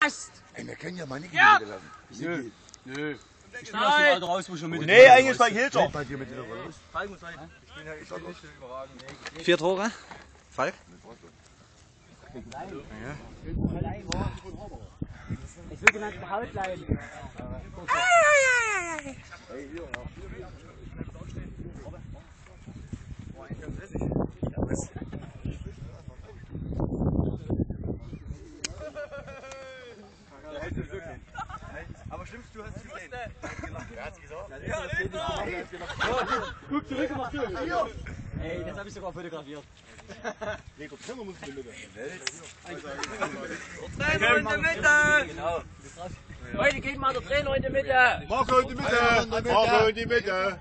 Ey, wir können ja mal nicht ja. Lassen. Nö. Nö. Ich bin aus dem Alter raus, wo ich schon mit. Nee, eigentlich bei Hilter. Bei dir mit dir los. Falk muss sein. Ich bin ja nicht überragend. 4 Tore. Falk? Ich will genannt Haut bleiben. Aber stimmst du, hast gesehen? Wer hat's gesagt? Guck zurück und mach zu. Ey, das habe ich sogar fotografiert. Nee, der Trainer muss in die Mitte. Trainer in der Mitte! Genau. Heute geht mal der Trainer in die Mitte! Marco in die Mitte! Marco in die Mitte!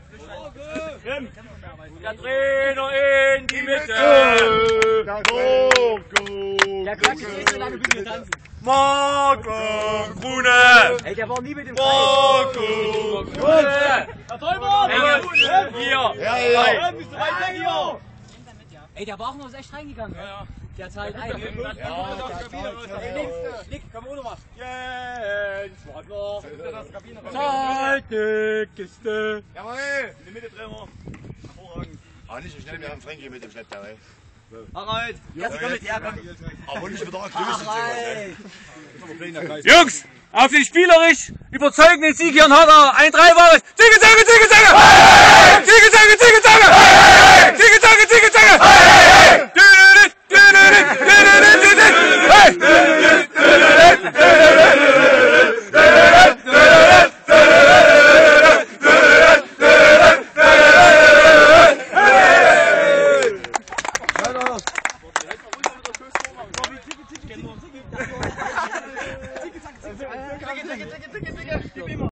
Der Trainer in die Mitte! Marco! Der kann nicht so lange mit mir tanzen. Marco Grune! Ey, der war nie mit dem Marco Grune! Herr Tolbert! Hier! Ja, ja! Bist du weit weg hier? Ey, der Wagner ist echt reingegangen. Ja. Der zahlt ein. Ey, links, komm ohne was. Jens Wagner. Zahlt die Kiste. Jawohl! In die Mitte drehen wir. Hervorragend. Ah, nicht so schnell, wir haben Frankie mit dem Schlepptau, ey. Harald! Jetzt komm mit, ja komm. Aber nicht wieder Größe zu. Jungs, auf den spielerisch überzeugenden Sieg hier in Hadar. Ein 3 war es. Zicke, zacke, zicke, zacke! Zicke, zacke, zicke, zacke! Zicke, zacke, zicke, zacke!